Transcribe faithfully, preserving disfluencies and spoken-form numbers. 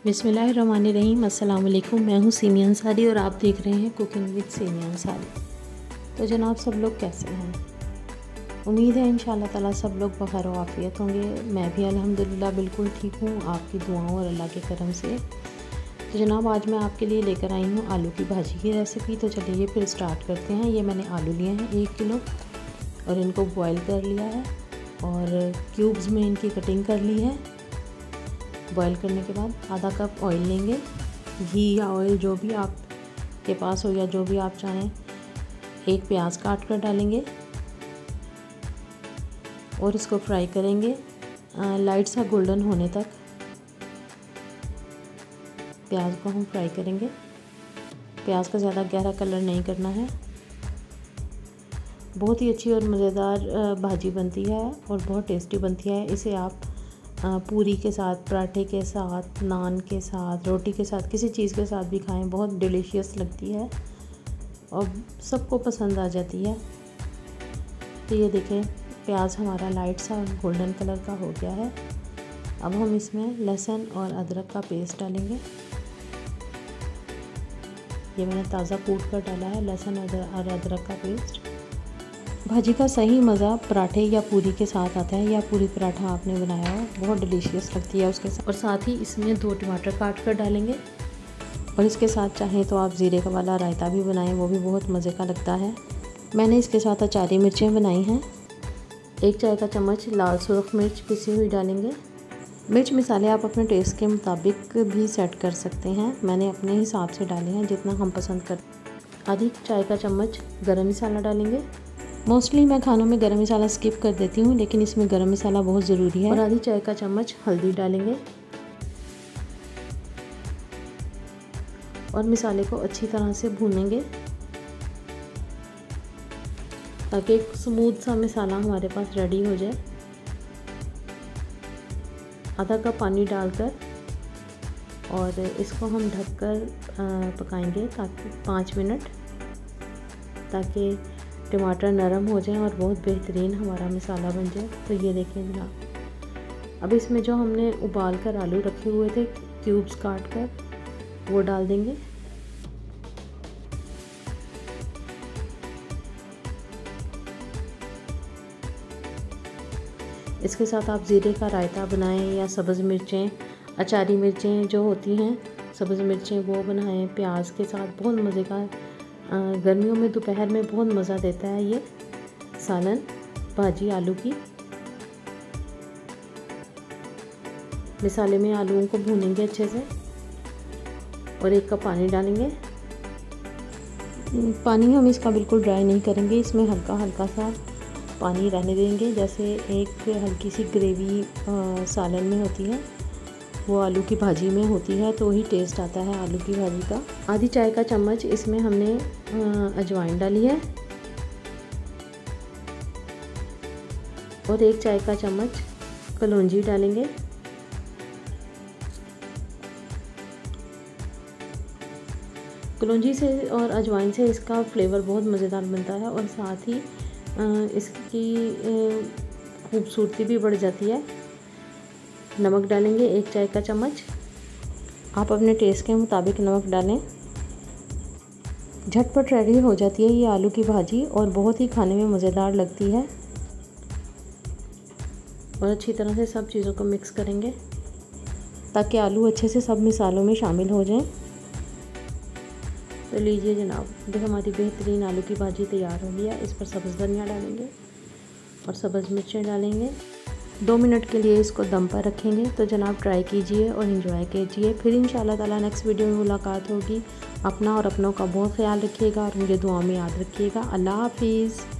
बिस्मिल्लाहिर्रहमानिर्रहीम। अस्सलाम वालेकुम। मैं हूँ सीमी अंसारी और आप देख रहे हैं कुकिंग विद सीमी अंसारी। तो जनाब सब लोग कैसे हैं? उम्मीद है इंशाअल्लाह ताला सब लोग बखैर व आफियत होंगे। मैं भी अल्हम्दुलिल्लाह बिल्कुल ठीक हूँ आपकी दुआओं और अल्लाह के करम से। तो जनाब आज मैं आपके लिए लेकर आई हूँ आलू की भाजी की रेसिपी। तो चलिए फिर स्टार्ट करते हैं। ये मैंने आलू लिए हैं एक किलो और इनको बॉयल कर लिया है और क्यूब्स में इनकी कटिंग कर ली है। बॉईल करने के बाद आधा कप ऑयल लेंगे, घी या ऑयल जो भी आप के पास हो या जो भी आप चाहें। एक प्याज काट कर डालेंगे और इसको फ्राई करेंगे लाइट सा गोल्डन होने तक। प्याज को हम फ्राई करेंगे। प्याज का ज़्यादा गहरा कलर नहीं करना है। बहुत ही अच्छी और मज़ेदार भाजी बनती है और बहुत टेस्टी बनती है। इसे आप पूरी के साथ, पराठे के साथ, नान के साथ, रोटी के साथ, किसी चीज़ के साथ भी खाएं, बहुत डिलीशियस लगती है और सबको पसंद आ जाती है। तो ये देखें प्याज हमारा लाइट सा गोल्डन कलर का हो गया है। अब हम इसमें लहसुन और अदरक का पेस्ट डालेंगे। ये मैंने ताज़ा कूट कर डाला है लहसुन और अदरक का पेस्ट। भाजी का सही मज़ा पराठे या पूरी के साथ आता है, या पूरी पराठा आपने बनाया हो, बहुत डिलीशियस लगती है उसके साथ। और साथ ही इसमें दो टमाटर काट कर डालेंगे और इसके साथ चाहें तो आप ज़ीरे का वाला रायता भी बनाएं, वो भी बहुत मज़े का लगता है। मैंने इसके साथ अचारी मिर्चें बनाई हैं। एक चाय का चम्मच लाल सुर्ख मिर्च पिसी हुई डालेंगे। मिर्च मसाले आप अपने टेस्ट के मुताबिक भी सेट कर सकते हैं। मैंने अपने हिसाब से डाले हैं जितना हम पसंद करते। आधी चाय का चम्मच गरम मसाला डालेंगे। मोस्टली मैं खानों में गरम मसाला स्किप कर देती हूँ, लेकिन इसमें गरम मसाला बहुत ज़रूरी है। और आधी चाय का चम्मच हल्दी डालेंगे और मसाले को अच्छी तरह से भूनेंगे ताकि एक स्मूथ सा मसाला हमारे पास रेडी हो जाए। आधा कप पानी डालकर और इसको हम ढककर पकाएंगे ताकि पाँच मिनट, ताकि टमाटर नरम हो जाए और बहुत बेहतरीन हमारा मसाला बन जाए। तो ये देखें जनाब, अब इसमें जो हमने उबाल कर आलू रखे हुए थे क्यूब्स काट कर, वो डाल देंगे। इसके साथ आप ज़ीरे का रायता बनाएं या सब्ज़ मिर्चें, अचारी मिर्चें जो होती हैं सब्ज़ मिर्चें, वो बनाएं प्याज के साथ। बहुत मज़े का, गर्मियों में दोपहर में बहुत मज़ा देता है ये सालन भाजी आलू की। मसाले में आलूओं को भूनेंगे अच्छे से और एक कप पानी डालेंगे। पानी हम इसका बिल्कुल ड्राई नहीं करेंगे, इसमें हल्का हल्का सा पानी रहने देंगे। जैसे एक हल्की सी ग्रेवी सालन में होती है, वो आलू की भाजी में होती है, तो वही टेस्ट आता है आलू की भाजी का। आधी चाय का चम्मच इसमें हमने अजवाइन डाली है और एक चाय का चम्मच कलौंजी डालेंगे। कलौंजी से और अजवाइन से इसका फ्लेवर बहुत मज़ेदार बनता है और साथ ही इसकी खूबसूरती भी बढ़ जाती है। नमक डालेंगे एक चाय का चम्मच, आप अपने टेस्ट के मुताबिक नमक डालें। झटपट रेडी हो जाती है ये आलू की भाजी और बहुत ही खाने में मज़ेदार लगती है। और अच्छी तरह से सब चीज़ों को मिक्स करेंगे ताकि आलू अच्छे से सब मसालों में शामिल हो जाएं। तो लीजिए जनाब, देखो हमारी बेहतरीन आलू की भाजी तैयार हो गई है। इस पर सब्ज़ धनिया डालेंगे और सब्ज़ मिर्चें डालेंगे। दो मिनट के लिए इसको दम पर रखेंगे। तो जनाब ट्राई कीजिए और एंजॉय कीजिए। फिर इंशाल्लाह ताला नेक्स्ट वीडियो में मुलाकात होगी। अपना और अपनों का बहुत ख्याल रखिएगा और मुझे दुआ में याद रखिएगा। अल्लाह हाफिज़।